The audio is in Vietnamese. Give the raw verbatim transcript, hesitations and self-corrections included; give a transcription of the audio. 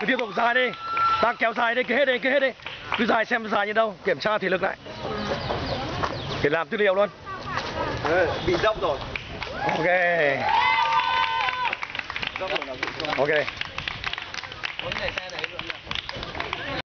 tiếp tục dài đi, ta kéo dài đi, cứ hết đi, cứ hết đi, cứ dài xem dài như đâu, kiểm tra thể lực lại, để làm tư liệu luôn. Bị dốc rồi. Ok. Ok.